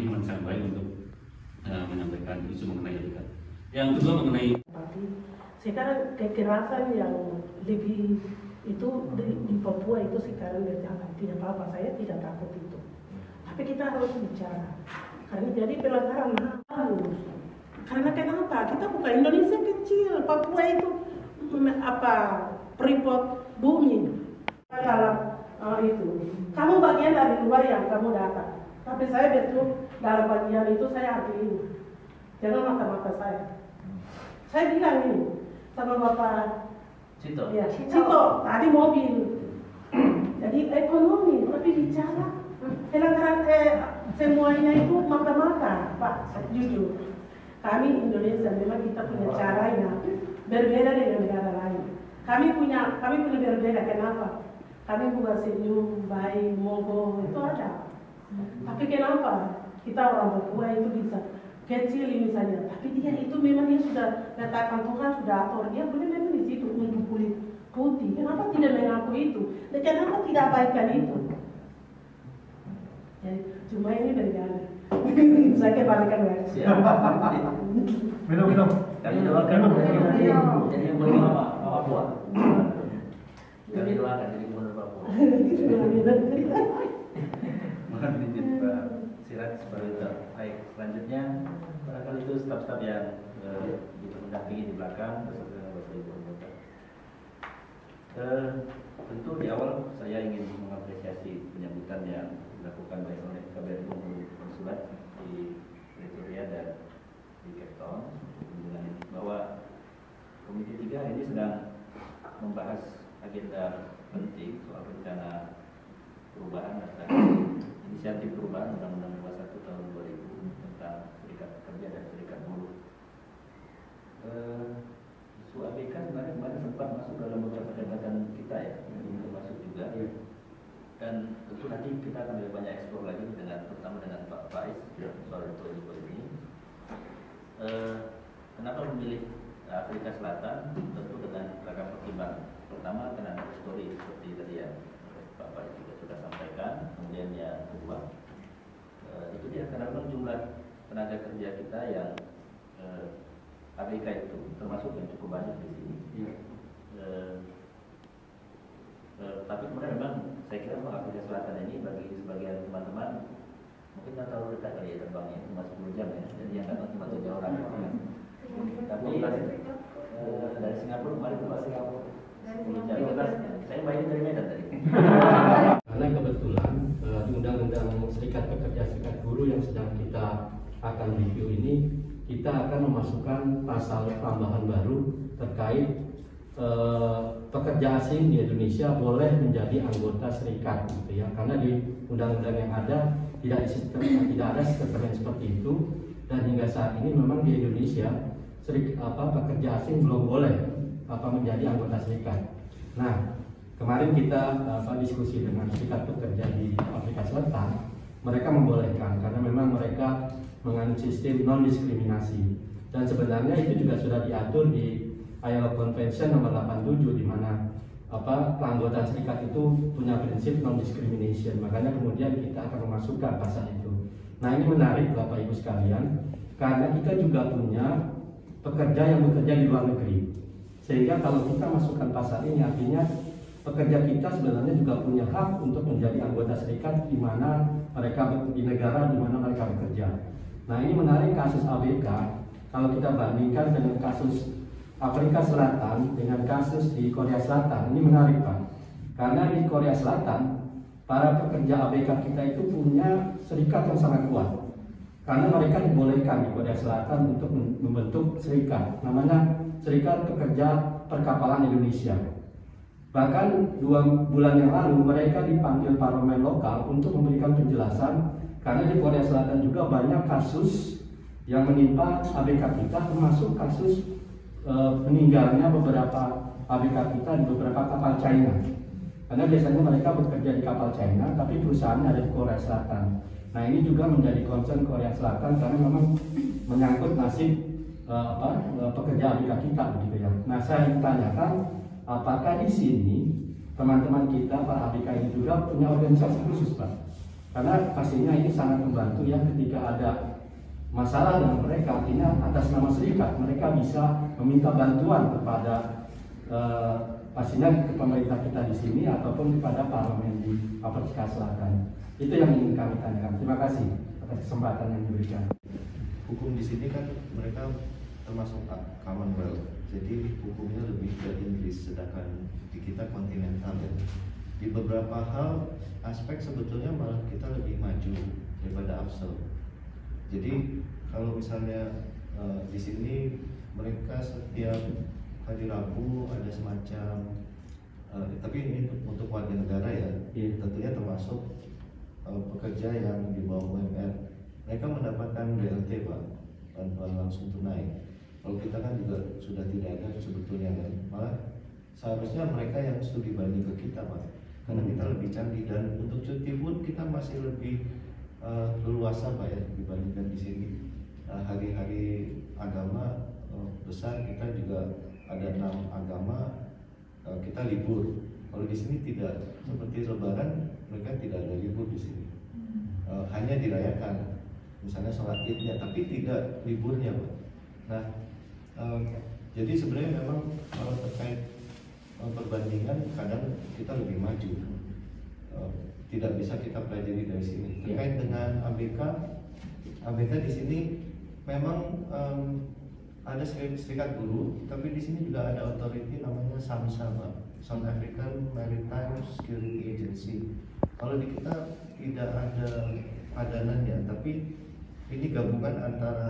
yang sangat baik untuk menyampaikan isu mengenai ABK. Yang kedua mengenai sekarang kekerasan yang lebih itu di Papua itu sekarang berjalan, tidak apa-apa, saya tidak takut itu. Tapi kita harus bicara, karena jadi pelanggaran harus. Karena kenapa? Kita bukan Indonesia kecil, Papua itu Freeport bumi. Dalam itu, kamu bagian dari luar yang kamu datang. Tapi saya betul dalam bagian itu saya akui. Jangan mata-mata saya. Saya bilang ini sama Bapak Cito. Ya, Cito, tadi mobil. Jadi ekonomi, tapi bicara pelanggaran semuanya itu mata-mata, Pak, jujur. Kami Indonesia memang kita punya caranya berbeda dengan negara lain. Kami punya berbeda, kenapa? Kami bukan senyum, baik, monggo, itu ada. Tapi kenapa kita orang Papua itu bisa kecil ini saja? Tapi dia itu memang dia sudah katakan Tuhan sudah atur, dia boleh memang di situ untuk kulit putih. Kenapa tidak mengaku itu? Dan kenapa tidak abaikan itu? Jadi cuma ini berbeda. Saya kembalikan lagi. Minum. Kami doakan jadi yang boleh Papua. Kami doakan jadi gubernur Papua. Mohon izin Pak Siraj sebagai baik. Selanjutnya barangkali itu staf-staf yang mendampingi di belakang beserta dengan Bapak Ibu anggota. Tentu di awal saya ingin mengapresiasi penyambutan yang dilakukan baik oleh KBRI maupun konsulat di Pretoria dan di Cape Town bahwa Komisi 3 ini sedang membahas agenda penting soal rencana perubahan atau inisiatif perubahan Undang-Undang 21 tahun 2000 tentang serikat pekerja dan serikat buruh. Isu ABK sebenarnya kemarin sempat masuk dalam beberapa catatan kita ya, ini termasuk juga. Dan tentu nanti kita akan lebih banyak eksplor lagi terutama dengan Pak Faiz soal itu ini. Kenapa memilih Afrika Selatan? Tentu dengan ragam pertimbangan. Pertama karena histori seperti tadi ya Pak Faiz juga sudah sampaikan. Kemudian yang kedua itu dia karena memang jumlah tenaga kerja kita yang ABK itu termasuk yang cukup banyak di sini. Tapi kemudian memang saya kira Afrika Selatan ini bagi sebagian teman-teman mungkin tidak terlalu dekat kali ya terbangnya, cuma 10 jam ya. Jadi yang datang cuma 7 orang. Tapi dari Singapura kemarin ke Singapura 10 jam. Saya main dari Medan tadi. Karena kebetulan di Undang-Undang Serikat Pekerja Serikat Buruh yang sedang kita akan review ini, kita akan memasukkan pasal tambahan baru terkait pekerja asing di Indonesia boleh menjadi anggota serikat, gitu ya. Karena di undang-undang yang ada tidak ada sistem yang seperti itu, dan hingga saat ini memang di Indonesia pekerja asing belum boleh menjadi anggota serikat. Nah, kemarin kita diskusi dengan serikat pekerja di Afrika Selatan, mereka membolehkan karena memang mereka menganut sistem non diskriminasi, dan sebenarnya itu juga sudah diatur di ILO Convention nomor 87 di mana keanggotaan serikat itu punya prinsip non discrimination. Makanya kemudian kita akan memasukkan pasal itu. Nah, ini menarik Bapak Ibu sekalian, karena kita juga punya pekerja yang bekerja di luar negeri. Sehingga kalau kita masukkan pasal ini, artinya pekerja kita sebenarnya juga punya hak untuk menjadi anggota serikat di mana mereka di negara di mana mereka bekerja. Nah, ini menarik kasus ABK kalau kita bandingkan dengan kasus Afrika Selatan dengan kasus di Korea Selatan. Ini menarik Pak, karena di Korea Selatan para pekerja ABK kita itu punya serikat yang sangat kuat, karena mereka dibolehkan di Korea Selatan untuk membentuk serikat, namanya Serikat Pekerja Perkapalan Indonesia. Bahkan 2 bulan yang lalu mereka dipanggil parlemen lokal untuk memberikan penjelasan, karena di Korea Selatan juga banyak kasus yang menimpa ABK kita, termasuk kasus meninggalnya beberapa ABK kita di beberapa kapal China. Karena biasanya mereka bekerja di kapal China, tapi perusahaannya ada di Korea Selatan. Nah, ini juga menjadi concern Korea Selatan karena memang menyangkut nasib pekerja ABK kita, begitu ya. Nah, saya tanyakan, apakah di sini teman-teman kita para ABK ini juga punya organisasi khusus, Pak? Karena pastinya ini sangat membantu ya ketika ada masalah dengan mereka, artinya atas nama serikat mereka bisa meminta bantuan kepada pastinya ke pemerintah kita di sini ataupun kepada parlemen di Afrika Selatan. Itu yang ingin kami tanyakan. Terima kasih atas kesempatan yang diberikan. Hukum di sini kan mereka termasuk Commonwealth, jadi hukumnya lebih ke Inggris, sedangkan di kita kontinental ya. Di beberapa hal aspek sebetulnya malah kita lebih maju daripada AFSEL. Jadi kalau misalnya di sini mereka setiap hari Rabu ada semacam tapi ini untuk warga negara ya, tentunya termasuk pekerja yang di bawah UMR, mereka mendapatkan BLT Pak, bantuan langsung tunai. Kalau kita kan juga sudah tidak ada sebetulnya kan, malah seharusnya mereka yang studi banding ke kita Pak, karena kita lebih canggih dan untuk cuti pun kita masih lebih leluasa Pak ya dibandingkan di sini. Hari-hari agama besar kita juga ada 6 agama kita libur. Kalau di sini tidak, seperti Lebaran mereka tidak ada libur di sini, hanya dirayakan misalnya sholat idnya, tapi tidak liburnya Pak. Nah jadi sebenarnya memang kalau terkait perbandingan kadang kita lebih maju, tidak bisa kita pelajari dari sini. Terkait dengan ABK di sini memang ada serikat buruh, tapi di sini juga ada authority namanya SAMSA, South African Maritime Security Agency. Kalau di kita tidak ada padanannya, tapi ini gabungan antara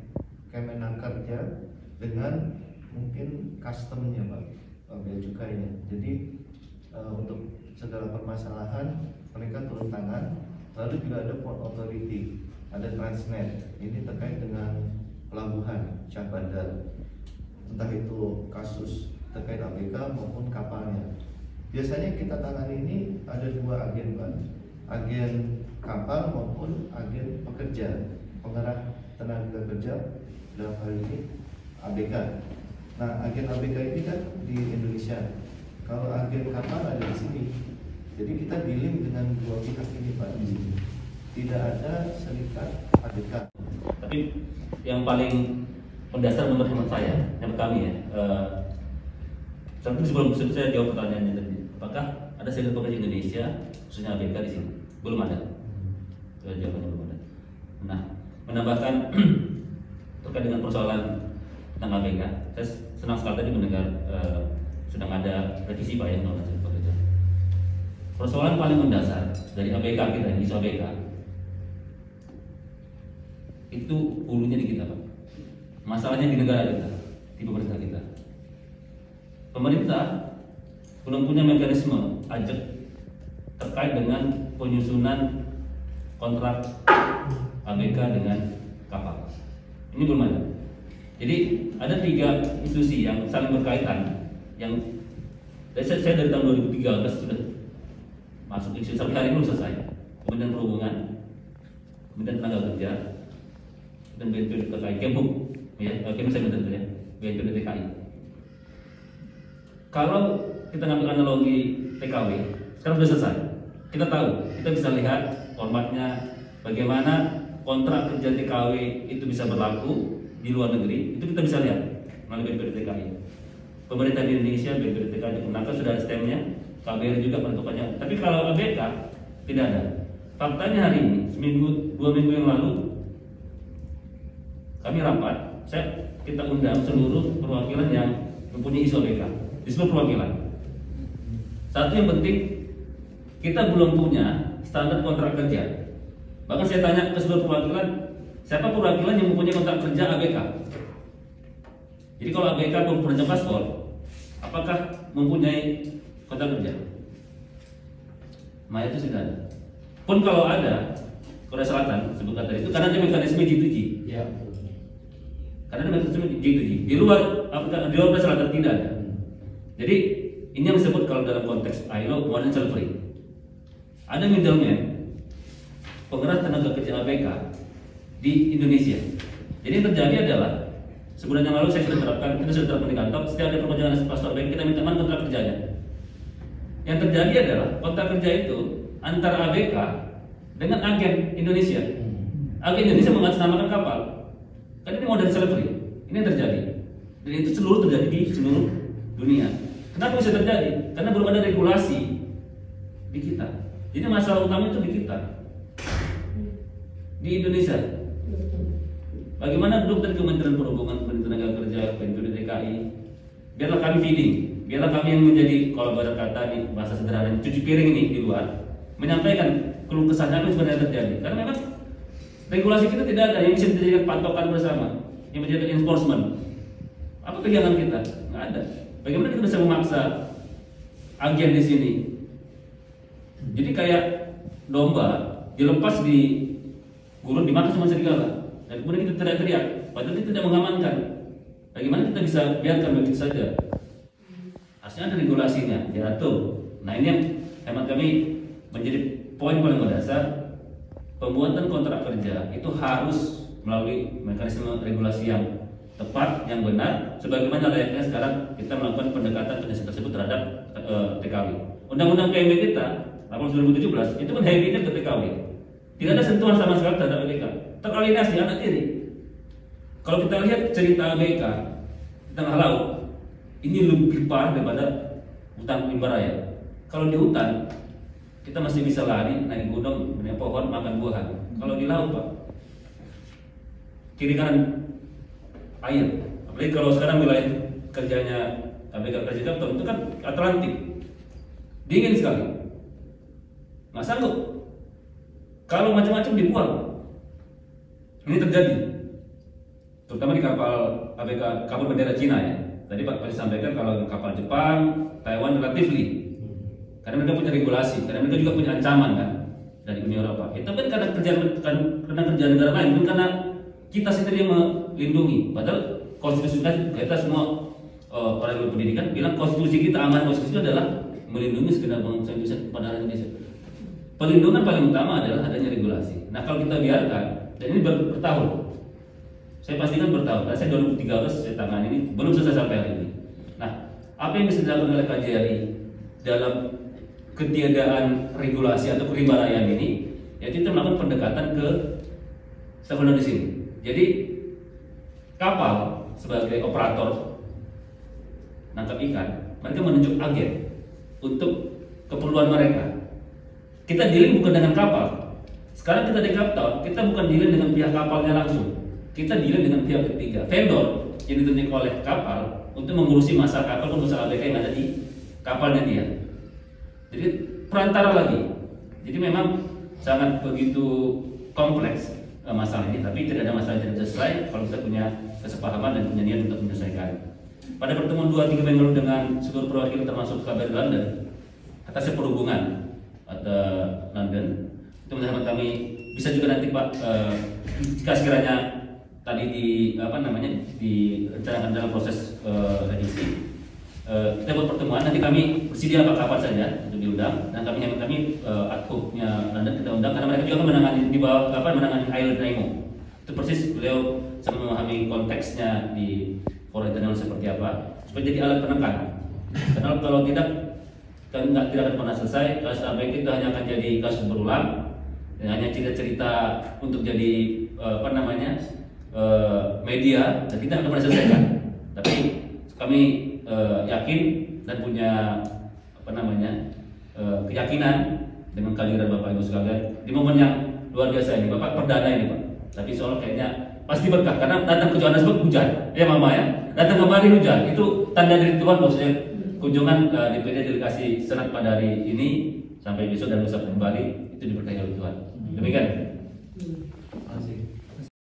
Kemenkerja dengan mungkin customnya Pak, bea cukainya. Jadi untuk segala permasalahan mereka turun tangan. Lalu juga ada Port Authority, ada Transnet, ini terkait dengan pelabuhan Syah Bandar, entah itu kasus terkait ABK maupun kapalnya. Biasanya kita tangani ini ada 2 agen Pak, agen kapal maupun agen pekerja, penggerak tenaga kerja, dalam hal ini ABK. Nah agen ABK ini kan di Indonesia, kalau agen kapal ada di sini. Jadi kita dealing dengan 2 pihak ini Pak di sini. Tidak ada serikat ABK. Tapi yang paling mendasar menurut hemat saya, hemat kami ya, sebelum saya jawab pertanyaannya tadi, apakah ada serikat pekerja Indonesia khususnya ABK di sini? Belum ada. Jawabannya belum ada. Nah, menambahkan terkait dengan persoalan tentang ABK, saya senang sekali tadi mendengar sedang ada revisi Pak ya undang-undang serikat pekerja. Persoalan paling mendasar dari ABK kita, isu ABK, itu hulunya di kita Pak. Masalahnya di negara kita, di pemerintah kita. Pemerintah belum punya mekanisme ajak terkait dengan penyusunan kontrak ABK dengan kapal. Ini belum ada. Jadi ada 3 institusi yang saling berkaitan, yang saya dari tahun 2013 sudah masuk institusi, sampai hari ini belum selesai. Kemudian Perhubungan, kemudian Tenaga Kerja, dan BNPB TKI, Kemhub, ya, Kemhub saya betul ya, BNPB TKI. Kalau kita ngambil analogi TKW, sekarang sudah selesai. Kita tahu, kita bisa lihat formatnya, bagaimana kontrak kerja TKW itu bisa berlaku di luar negeri, itu kita bisa lihat melalui BNPB TKI. Pemerintah di Indonesia, BNPB TKI digunakan, sudah ada stemnya, KBRI juga penentukannya. Tapi kalau ABK tidak ada. Faktanya hari ini, 2 minggu yang lalu, kami rapat, kita undang seluruh perwakilan yang mempunyai isu ABK di seluruh perwakilan. Satu yang penting, kita belum punya standar kontrak kerja. Bahkan saya tanya ke seluruh perwakilan, siapa perwakilan yang mempunyai kontrak kerja ABK? Jadi kalau ABK belum punya paspor, apakah mempunyai kontrak kerja? Maya itu sudah ada. Pun kalau ada, Korea Selatan sebutkan tadi itu karena ada mekanisme G2G. Ya. Karena ada mekanisme G2G. Di luar Korea Selatan tidak ada. Jadi ini yang disebut kalau dalam konteks ILO modern slavery. Ada middleman, penggerak tenaga kerja ABK di Indonesia. Jadi yang terjadi adalah sebulan yang lalu saya sudah terapkan, kita sudah terapkan di kantor. Setiap ada perpanjangan paspor ABK kita minta mana kontrak kerjanya. Yang terjadi adalah kontrak kerja itu antara ABK dengan agen Indonesia. Agen Indonesia mengatasnamakan kapal. Kan ini modern slavery. Ini yang terjadi. Dan itu terjadi di seluruh dunia. Kenapa bisa terjadi? Karena belum ada regulasi di kita. Jadi masalah utama itu di kita, di Indonesia. Bagaimana duduk dari Kementerian Perhubungan, Kementerian Tenaga Kerja, Kementerian DKI, biarlah kami feeding, biarlah kami yang menjadi, kalau bahasa kata di bahasa sederhana, cuci piring ini di luar, menyampaikan keluh kesahnya apa yang sebenarnya terjadi. Karena memang regulasi kita tidak ada yang bisa dijadikan patokan bersama, yang menjadi enforcement. Apa pegangan kita? Nggak ada. Bagaimana kita bisa memaksa agen di sini? Jadi kayak domba dilepas di gurun dimakan sama serigala, dan kemudian kita teriak-teriak, padahal kita tidak mengamankan. Bagaimana kita bisa biarkan begitu saja? Harusnya ada regulasinya, diatur. Nah ini yang hemat kami menjadi poin paling mendasar. Pembuatan kontrak kerja itu harus melalui mekanisme regulasi yang tepat, yang benar, sebagaimana layaknya sekarang kita melakukan pendekatan kerja tersebut terhadap TKW. Undang-undang PMB kita tahun 2017 itu kan heavy-nya ke TKW. Tidak ada sentuhan sama sekali terhadap ABK. Teralienasi anak tiri. Kalau kita lihat cerita ABK di tengah laut, ini lebih parah daripada hutan rimba raya. Kalau di hutan kita masih bisa lari, naik gunung, naik pohon, makan buahan. Kalau di laut, Pak, kiri kanan air. Apalagi kalau sekarang wilayah kerjanya ABK Kerja Kapten itu kan Atlantik, dingin sekali, nggak sanggup. Kalau macam-macam dibuang. Ini terjadi, terutama di kapal ABK, kapal bendera Cina ya. Tadi Pak Pali sampaikan kalau kapal Jepang, Taiwan relatively, karena mereka punya regulasi, karena mereka juga punya ancaman kan dari Uni Eropa. Itu kan karena kerjaan negara lain, bukan karena kita sendiri yang melindungi. Padahal konstitusi kita semua orang yang berpendidikan bilang konstitusi kita, amanat konstitusi adalah melindungi segenap bangsa Indonesia kepada Indonesia. Perlindungan paling utama adalah adanya regulasi. Nah kalau kita biarkan, dan ini bertahun, saya pastikan bertahun. Karena saya 2013 saya tangani ini belum selesai sampai hari ini. Nah apa yang bisa dilakukan oleh KJRI dalam ketiadaan regulasi atau kerimbarayaan ini, yaitu kita melakukan pendekatan ke stakeholder di sini. Jadi kapal sebagai operator nangkap ikan, mereka menunjuk agen untuk keperluan mereka. Kita dealing bukan dengan kapal. Sekarang kita di kapal, kita bukan dealing dengan pihak kapalnya langsung. Kita dealing dengan pihak ketiga, vendor yang ditunjuk oleh kapal untuk mengurusi masalah kapal atau masalah ABK yang ada di kapalnya dia. Jadi perantara lagi. Jadi memang sangat begitu kompleks masalah ini, tapi tidak ada masalah yang tidak selesai kalau kita punya kesepahaman dan punya niat untuk menyelesaikan. Pada pertemuan 2-3 minggu lalu dengan seluruh perwakilan termasuk KBRI London, atas perhubungan atau London, itu menurut kami bisa juga nanti Pak, jika sekiranya tadi direncanakan dalam proses revisi, kita buat pertemuan, nanti kami bersedia kapan saja untuk diundang, dan kami ad hoc-nya London kita undang karena mereka juga menangani di bawah menangani Island Nemo. Itu persis beliau sangat memahami konteksnya di forum internasional seperti apa supaya jadi alat penekan. Karena kalau tidak akan pernah selesai. Kasus ABK itu hanya akan jadi kasus berulang, dan hanya cerita-cerita untuk jadi media, dan kita akan pernah selesaikan. Tapi kami yakin dan punya keyakinan dengan kehadiran Bapak Ibu sekalian di momen yang luar biasa ini. Bapak perdana ini Pak, tapi soal kayaknya pasti berkah karena datang ke Johannesburg hujan, ya Mama ya, datang kemari hujan, itu tanda dari Tuhan maksudnya. Kunjungan DPD delegasi Senat pada hari ini sampai besok dan lusa kembali itu diberkahi oleh Tuhan. Demikian. Terima kasih.